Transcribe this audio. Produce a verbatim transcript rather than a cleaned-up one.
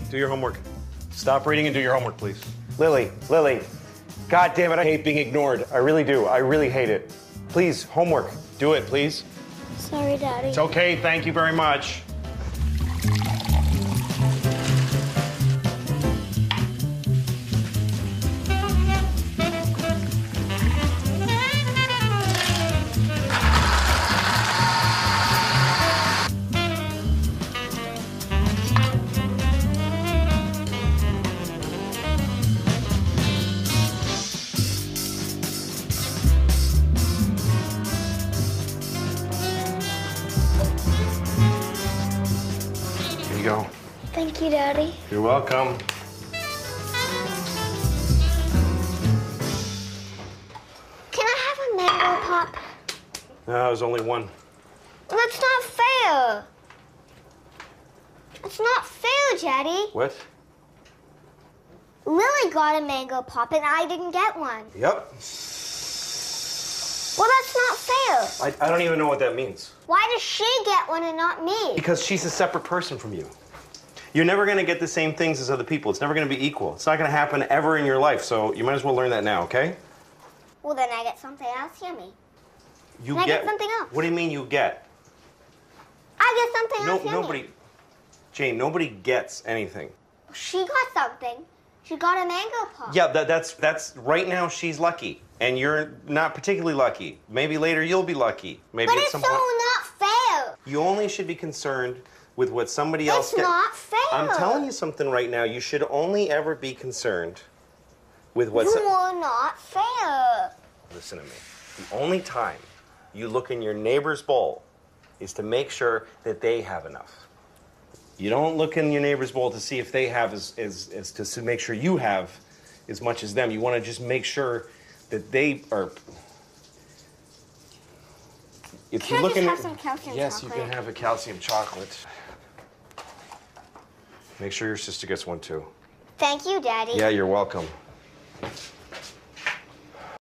do your homework. Stop reading and do your homework, please. Lily, Lily, God damn it, I hate being ignored. I really do. I really hate it. Please, homework. Do it, please. Sorry, Daddy. It's okay, thank you very much. Here you go. Thank you, Daddy. You're welcome. Can I have a mango pop? No, there's only one. That's not fair. It's not fair, Daddy. What? Lily got a mango pop and I didn't get one. Yep. Well, that's not fair. I, I don't even know what that means. Why does she get one and not me? Because she's a separate person from you. You're never going to get the same things as other people. It's never going to be equal. It's not going to happen ever in your life, so you might as well learn that now, okay? Well, then I get something else, yummy. You Can I get get something else? What do you mean you get? I get something No, else, yummy. nobody. Jane, nobody gets anything. She got something. She got a mango pop. Yeah, that, that's that's right now. She's lucky, and you're not particularly lucky. Maybe later you'll be lucky. Maybe But at it's some so point. not fair. You only should be concerned with what somebody else It's gets. not fair. I'm telling you something right now. You should only ever be concerned with what. You so- are not fair. Listen to me. The only time you look in your neighbor's bowl is to make sure that they have enough. You don't look in your neighbor's bowl to see if they have as, as, as to, to make sure you have as much as them. You want to just make sure that they are. If Can you I look just in have some calcium yes, chocolate? you can have a calcium chocolate. Make sure your sister gets one too. Thank you, Daddy. Yeah, you're welcome.